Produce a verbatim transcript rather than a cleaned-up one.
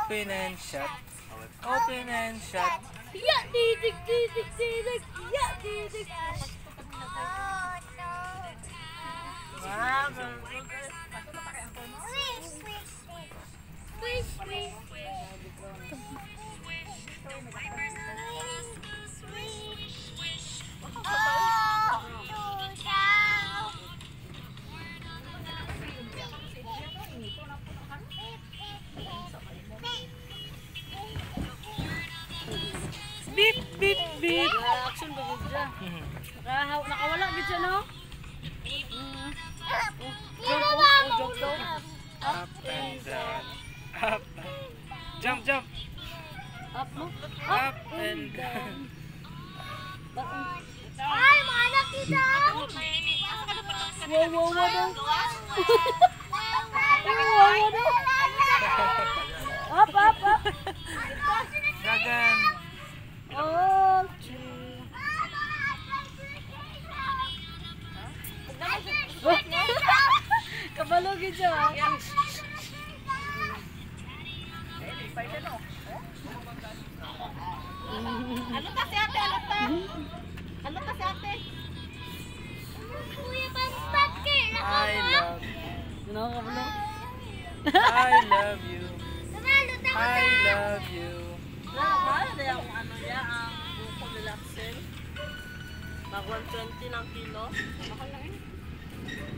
Open and shut. Open and shut. Yeah, didig, didig, didig. Yeah, didig. Swish, swish, Beep, beep, beep. Action ba gud siya? Nakahaw, nakawala gud siya no? Jump, oh, jump down. Up and down. Up. Jump, jump. Up mo? Up and down. ay, mga anak kita! Wow, wow, wow daw. Wow, wow daw. Up, up, up. Dagan. Oh, true. Kabalugin siya. Ano kasi ate? Ano ka? Ano kasi ate? Kuya, paspat ka! I love. Ano ka kabalo? I love you. Tumalo, tama I na! love you. Mahal na yung ano niya, ang buko relaxin. Mag one twenty ng kilo. Mahal lang eh.